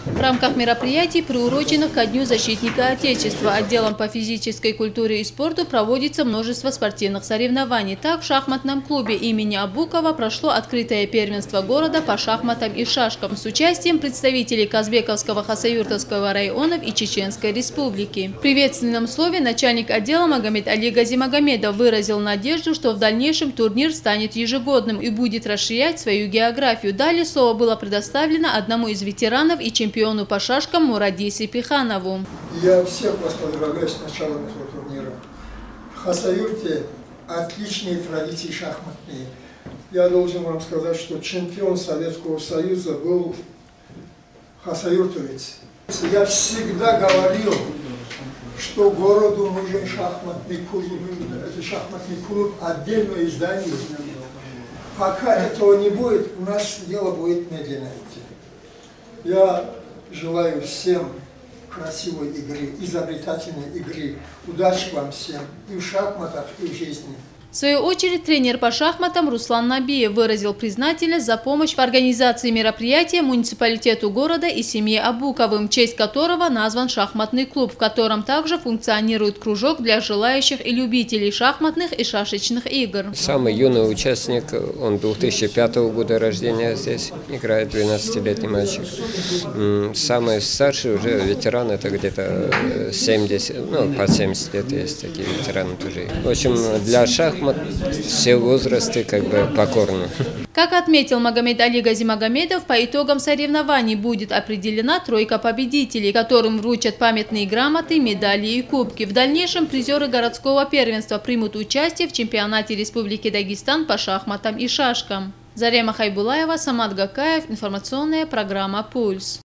В рамках мероприятий, приуроченных ко Дню защитника Отечества, отделом по физической культуре и спорту проводится множество спортивных соревнований. Так, в шахматном клубе имени Абукова прошло открытое первенство города по шахматам и шашкам с участием представителей Казбековского, Хасавюртовского районов и Чеченской Республики. В приветственном слове начальник отдела Магомед Али Газимагомедов выразил надежду, что в дальнейшем турнир станет ежегодным и будет расширять свою географию. Далее слово было предоставлено одному из ветеранов и чемпиону по шашкам Мурадисе Пиханову. Я всех вас поздравляю с началом этого турнира. В Хасавюрте отличные традиции шахматные. Я должен вам сказать, что чемпион Советского Союза был хасавюртовец. Я всегда говорил, что городу нужен шахматный клуб, отдельное издание. Пока этого не будет, у нас дело будет медленно идти. Я желаю всем красивой игры, изобретательной игры. Удачи вам всем и в шахматах, и в жизни. В свою очередь, тренер по шахматам Руслан Набиев выразил признательность за помощь в организации мероприятия муниципалитету города и семье Абуковым, в честь которого назван шахматный клуб, в котором также функционирует кружок для желающих и любителей шахматных и шашечных игр. Самый юный участник, он 2005 года рождения здесь, играет 12-летний мальчик. Самый старший уже ветеран, это где-то 70, ну, по 70 лет есть такие ветераны тоже. В общем, для шахмат все возрасты как бы покорны. Как отметил Магомед Али Газимагомедов, по итогам соревнований будет определена тройка победителей, которым вручат памятные грамоты, медали и кубки. В дальнейшем призеры городского первенства примут участие в чемпионате Республики Дагестан по шахматам и шашкам. Зарема Хайбулаева, Самат Гакаев, информационная программа «Пульс».